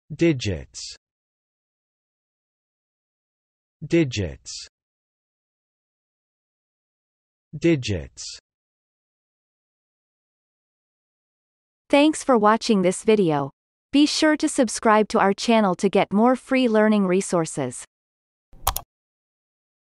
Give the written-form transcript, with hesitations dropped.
digits, digits, digits. Thanks for watching this video. Be sure to subscribe to our channel to get more free learning resources.